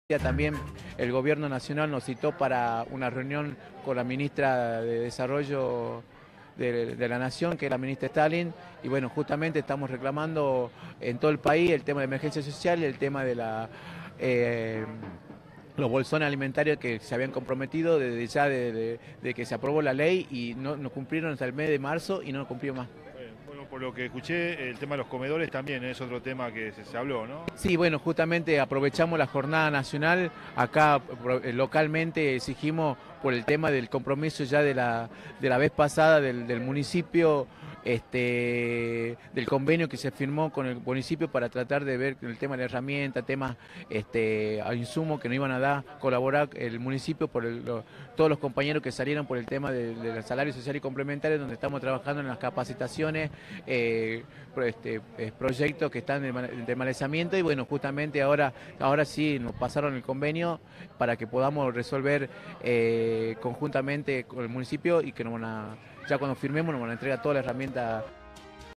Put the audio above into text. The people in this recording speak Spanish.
También el gobierno nacional nos citó para una reunión con la ministra de Desarrollo de la Nación, que es la ministra Stalin, y bueno, justamente estamos reclamando en todo el país el tema de emergencia social y el tema de los bolsones alimentarios que se habían comprometido desde ya de que se aprobó la ley y no cumplieron hasta el mes de marzo y no cumplieron más. Bueno, por lo que escuché, el tema de los comedores también es otro tema que se habló, ¿no? Sí, bueno, justamente aprovechamos la jornada nacional, acá localmente exigimos por el tema del compromiso ya de la vez pasada del municipio, del convenio que se firmó con el municipio para tratar de ver el tema de la herramienta, temas a insumos que nos iban a dar, colaborar el municipio por todos los compañeros que salieron por el tema del salario social y complementario, donde estamos trabajando en las capacitaciones, proyectos que están de malezamiento y bueno, justamente ahora sí nos pasaron el convenio para que podamos resolver conjuntamente con el municipio y que ya cuando firmemos nos van a entregar toda la herramienta